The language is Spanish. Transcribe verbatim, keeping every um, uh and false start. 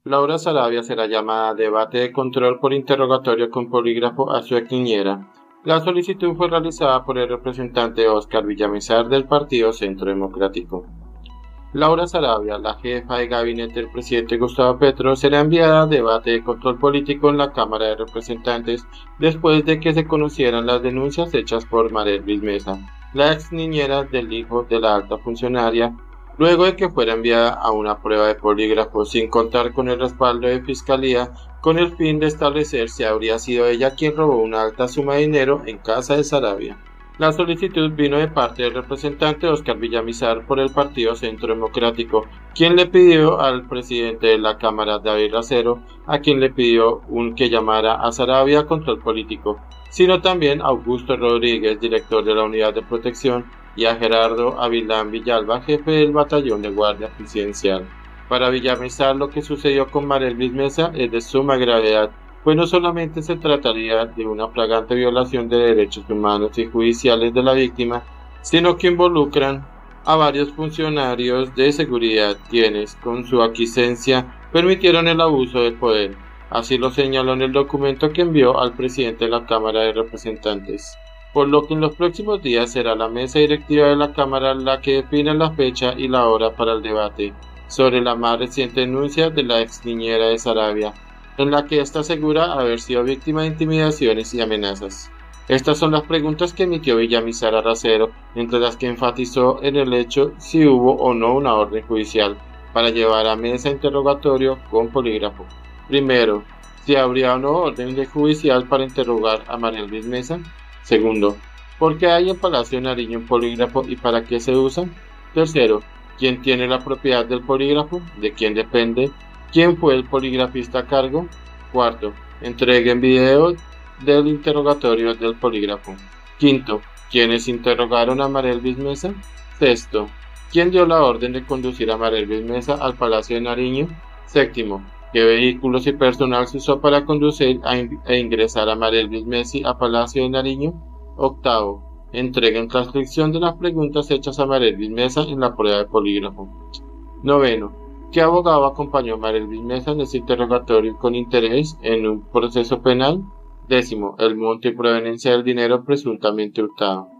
Laura Sarabia será llamada a debate de control por interrogatorio con polígrafo a su exniñera. La solicitud fue realizada por el representante Óscar Villamizar del Partido Centro Democrático. Laura Sarabia, la jefa de gabinete del presidente Gustavo Petro, será enviada a debate de control político en la Cámara de Representantes después de que se conocieran las denuncias hechas por María Luis Mesa, la ex niñera del hijo de la alta funcionaria, luego de que fuera enviada a una prueba de polígrafo sin contar con el respaldo de Fiscalía, con el fin de establecer si habría sido ella quien robó una alta suma de dinero en casa de Sarabia. La solicitud vino de parte del representante Óscar Villamizar por el Partido Centro Democrático, quien le pidió al presidente de la Cámara, David Racero, a quien le pidió un que llamara a Sarabia a control político, sino también a Augusto Rodríguez, director de la Unidad de Protección, y a Gerardo Avilán Villalba, jefe del Batallón de Guardia Presidencial. Para Villamizar, lo que sucedió con María Luis Mesa es de suma gravedad, pues no solamente se trataría de una flagrante violación de derechos humanos y judiciales de la víctima, sino que involucran a varios funcionarios de seguridad quienes, con su aquiescencia, permitieron el abuso del poder. Así lo señaló en el documento que envió al presidente de la Cámara de Representantes. Por lo que en los próximos días será la mesa directiva de la Cámara la que define la fecha y la hora para el debate sobre la más reciente denuncia de la ex niñera de Sarabia, en la que está segura haber sido víctima de intimidaciones y amenazas. Estas son las preguntas que emitió Villamizar a Racero, entre las que enfatizó en el hecho si hubo o no una orden judicial para llevar a mesa interrogatorio con polígrafo. Primero, si habría o no orden judicial para interrogar a María Luis Mesa. Segundo, ¿por qué hay en Palacio de Nariño un polígrafo y para qué se usa? Tercero, ¿quién tiene la propiedad del polígrafo? ¿De quién depende? ¿Quién fue el poligrafista a cargo? Cuarto, entreguen video del interrogatorio del polígrafo. Quinto, ¿quiénes interrogaron a María Luis Mesa? Sexto, ¿quién dio la orden de conducir a María Luis Mesa al Palacio de Nariño? Séptimo, ¿qué vehículos y personal se usó para conducir a in e ingresar a María Luis Mesa a Palacio de Nariño? Octavo, entreguen transcripción de las preguntas hechas a María Luis Mesa en la prueba de polígrafo. Noveno, ¿qué abogado acompañó a María Luis Mesa en ese interrogatorio con interés en un proceso penal? Décimo, el monto y proveniencia del dinero presuntamente hurtado.